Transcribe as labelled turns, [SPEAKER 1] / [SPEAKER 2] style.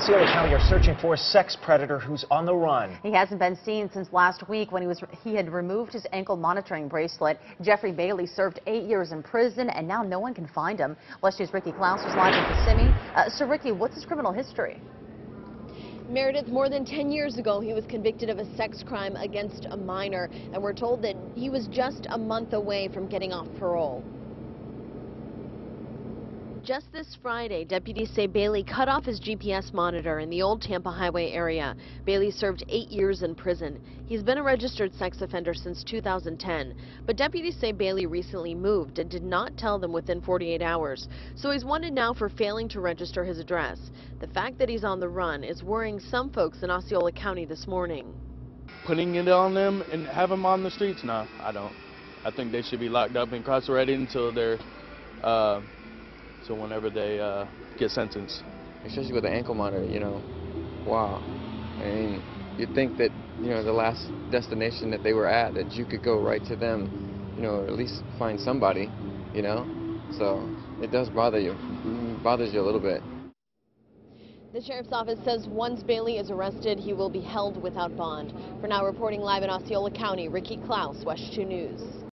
[SPEAKER 1] Osceola County are searching for a sex predator who's on the run.
[SPEAKER 2] He hasn't been seen since last week when he had removed his ankle monitoring bracelet. Jeffrey Bailey served 8 years in prison, and now no one can find him. WESH News' Ricky Klaus is live in Kissimmee. So Ricky, what's his criminal history?
[SPEAKER 3] Meredith, more than 10 years ago, he was convicted of a sex crime against a minor, and we're told that he was just a month away from getting off parole. Just this Friday, deputies say Bailey cut off his GPS monitor in the old Tampa Highway area. Bailey served 8 years in prison. He's been a registered sex offender since 2010. But deputies say Bailey recently moved and did not tell them within 48 hours. So he's wanted now for failing to register his address. The fact that he's on the run is worrying some folks in Osceola County this morning.
[SPEAKER 4] Putting it on them and have them on the streets? No, I don't. I think they should be locked up and incarcerated until they're so whenever they get sentenced.
[SPEAKER 5] Especially with the ankle monitor, you know, wow. I mean, you'd think that, you know, the last destination that they were at, that you could go right to them, you know, or at least find somebody, you know. So it does bother you. It bothers you a little bit.
[SPEAKER 3] The sheriff's office says once Bailey is arrested, he will be held without bond. For now, reporting live in Osceola County, Ricky Klaus, WESH 2 News.